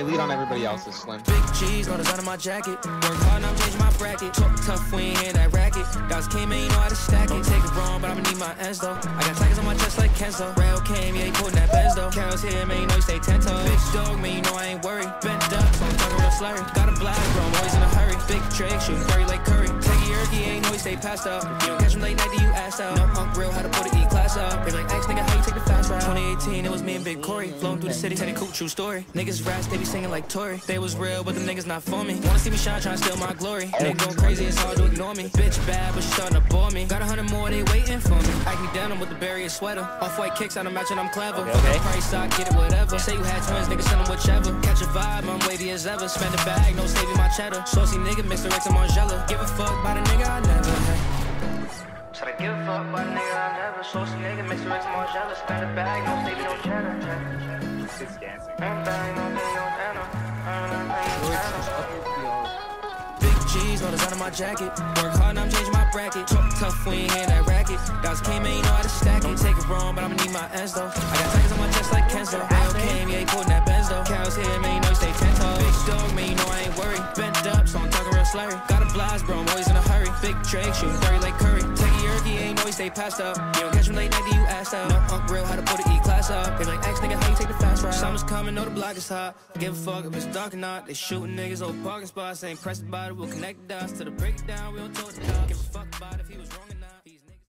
they lead on everybody else is Slim. Big G's, no design on my jacket. Work hard, I'm changing my bracket. Talk tough, we ain't hear that racket. Guys came in, you know how to stack it. Take it wrong, but I'ma need my ends though. I got tigers on my chest like Kenzo. Rail came, yeah, he putting that Benz though. Carol's here, man, you know you stay 10 toes. Big dog, man, you know I ain't worried. Bent up, so I'm talking real slurry. Got a blast, bro, I'm always in a hurry. Big Drake, shooting Curry like Curry. Take your Yerky, ain't know he stay passed up. If you don't catch him late night, then you ass out. No punk real, how to put an E-class up. They like, X nigga, how you take the fast route? 2018, it was me and Big Corey. Flowing through the city, Teddy Coop, true story. Niggas raps, they be singing like Tory. They was real, but them niggas not for me. Wanna see me shine, tryna steal my glory. They going crazy, it's hard to ignore me. Bitch bad, but she starting to bore me. Got 100 more, they waiting for me. I can down them with the barrier sweater. Off-white kicks, I'm matching, I'm clever. Okay. Price sock, get it, whatever. Say you had twins, niggas send them whichever. Catch a vibe, I'm wavy as ever. Spend a bag, no saving my cheddar. Saucy nigga, mix the Rex and Margiela. Give a fuck by the nigga I never had. Said I give a fuck by the nigga I never. Saucy nigga, mix the Rex and Margiela. Spend a bag, no saving no cheddar. Just dancing. Big G's, no design on my jacket. Work hard, I'm changing my bracket. Talk tough, we ain't hear that racket. Guys came in, you know how to stack it. Take it wrong, but I'ma need my ends though. I got tigers on my chest like Kenzo. Rail came, yeah, he putting that Benz though. Carol's here, man, you know you stay 10 toes. Big dog, man, you know I ain't worried. Bent up, so I'm talking real slurry. Got a blast, bro, I'm always in a hurry. Big Drake, shooting Curry like Curry. Take your Yerky, ain't know he stay passed up. You don't catch him late night, then you ass out. No punk real, how to put an E-class up. They like, X nigga, how you take the fast route? Summer's coming, know the block is hot. Give a fuck if it's dark or not. They shooting niggas, old parking spots. Ain't pressed about it, we'll connect the dots to the breakdown. We don't talk the talk. Give a fuck about if he was wrong.